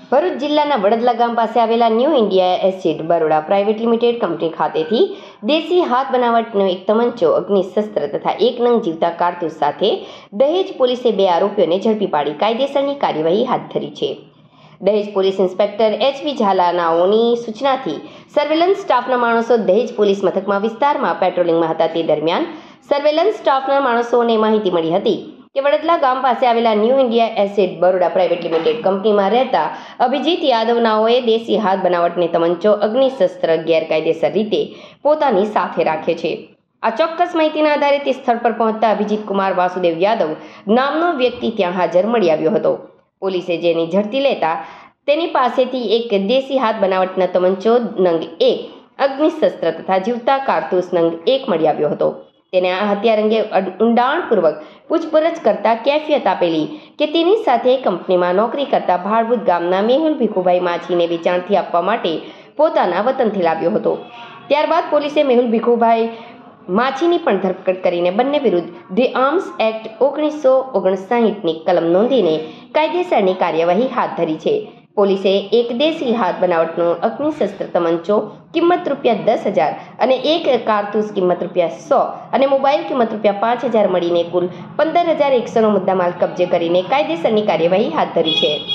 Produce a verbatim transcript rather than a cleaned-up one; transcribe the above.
ભરૂચ જિલ્લાના વડદલા ગામ પાસે આવેલા new India acid Baroda private limited company ખાતેથી દેશી હાથ બનાવટનો એક તમંચો, અગ્નિશસ્ત્ર તથા એક નંગ જીવતા કારતૂસ સાથે દહેજ પોલીસે બે આરોપીઓને ઝડપી પાડી કાયદેસરની કાર્યવાહી હાથ ધરી છે. Dahej police inspector H V ઝાલાનાઓની સૂચનાથી સર્વેલન્સ સ્ટાફના માણસો દહેજ પોલીસ મથકમાં વિસ્તારમાં પેટ્રોલિંગમાં હતા. તે દરમિયાન સર્વેલન્સ સ્ટાફના માણસોને માહિતી મળી હતી કે વડદલા ગામ પાસે આવેલા new India acid Baroda private limited કંપનીમાં રહેતા અભિજીત યાદવ નાઓએ દેશી હાથ બનાવટની તમંચો, અગ્નિશસ્ત્ર ગેરકાયદેસર રીતે પોતાની સાથે રાખે છે. આ ચોક્કસ માહિતીના આધારે તે સ્થળ પર પહોંચતા અભિજીત કુમાર વાસુદેવ યાદવ નામનો વ્યક્તિ ત્યાં હાજર મળી આવ્યો હતો. પોલીસે જેની ઝડપી લેતા તેની પાસેથી એક દેશી હાથ બનાવટનો તમંચો નંગ એક, અગ્નિશસ્ત્ર તથા જીવતા કારતૂસ નંગ એક મળી આવ્યો હતો. તેને આ હત્યાર અંગે ઊંડાણપૂર્વક પૂછપરછ કરતા કેફિયત આપેલી કે તેની સાથે કંપનીમાં નોકરી કરતા ભાડભૂત ગામના મેહુલ ભીખુભાઈ માછીને વેચાણથી આપવા માટે પોતાના વતનથી લાવ્યો હતો. ત્યારબાદ પોલીસે મેહુલ ભીખુભાઈ માછીની પણ ધરપકડ કરીને બંને વિરુદ્ધ ધી આર્મ્સ એક્ટ ઓગણીસો ઓગણસાઠની કલમ નોંધીને કાયદેસરની કાર્યવાહી હાથ ધરી છે. પોલીસે એક દેશી હાથ બનાવટનો અગ્નિશસ્ત્ર તમંચો કિંમત રૂપિયા દસ હજાર અને એક કારતૂસ કિંમત રૂપિયા સો અને મોબાઈલ કિંમત રૂપિયા પાંચ હજાર મળીને કુલ પંદર હજાર એકસોનો મુદ્દામાલ કબજે કરીને કાયદેસરની કાર્યવાહી હાથ ધરી છે.